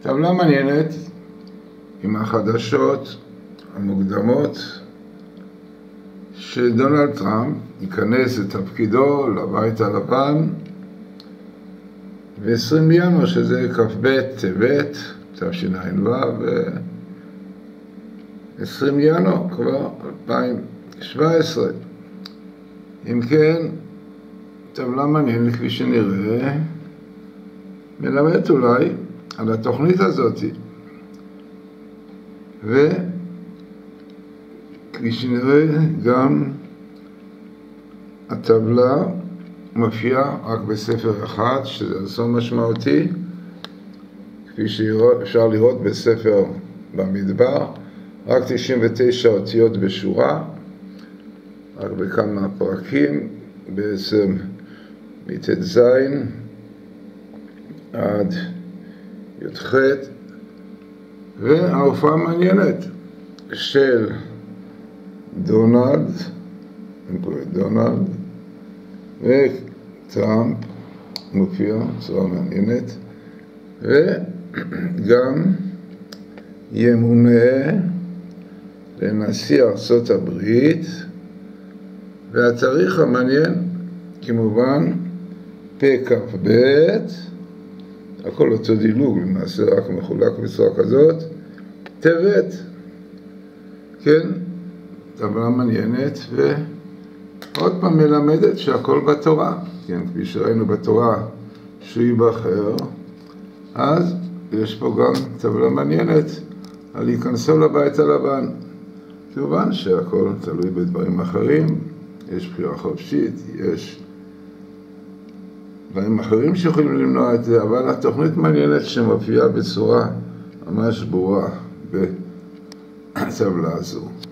טבלה מעניינת עם החדשות המוקדמות שדונלד טראמפ ייכנס לתפקידו לבית הלבן ב-20 ינואר, שזה כ"ב טבת תשע"ו, 20 ינואר כבר 2017. אם כן, טבלה מעניינת כפי שנראה, מלמדת אולי על התוכנית הזאת, וכפי שנראה גם הטבלה מופיעה רק בספר אחד, שזה אסון משמעותי, כפי שאפשר לראות בספר במדבר, רק 99 אותיות בשורה, רק בכמה פרקים, בעצם מט"ז עד י"ח, וההופעה מעניינת של דונלד וטראמפ מופיע בצורה מעניינת, וגם ימונה לנשיא ארצות הברית, והתאריך המעניין כמובן פ"כ"ב, הכל אותו דילוג, למעשה רק מחולק בצורה כזאת, טבת. כן, טבלה מעניינת, ועוד פעם מלמדת שהכל בתורה. כן, כפי שראינו בתורה שהוא ייבחר, אז יש פה גם טבלה מעניינת על להיכנסו לבית הלבן. כמובן שהכל תלוי בדברים אחרים, יש בחירה חופשית, יש דברים אחרים שיכולים למנוע את זה, אבל התוכנית מעניינת שמופיעה בצורה ממש ברורה בטבלה הזו.